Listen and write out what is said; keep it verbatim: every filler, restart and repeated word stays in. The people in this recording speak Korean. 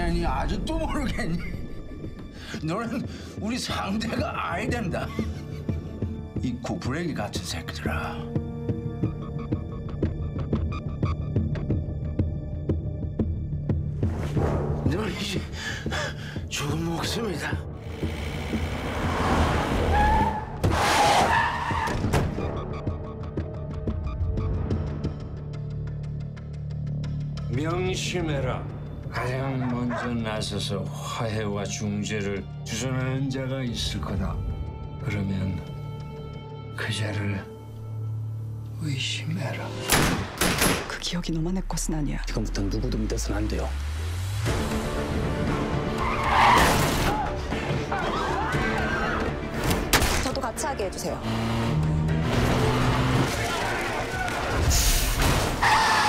니 아직도 모르겠니? 너는 우리 상대가 아야 된다. 이 구부레기 같은 새끼들아. 너는 이제 죽은 목숨이다. 명심해라. 가장 먼저 나서서 화해와 중재를 주선하는 자가 있을 거다. 그러면 그 자를 의심해라. 그 기억이 너만의 것은 아니야. 지금부터 누구도 믿어서는 안 돼요. 저도 같이 하게 해주세요.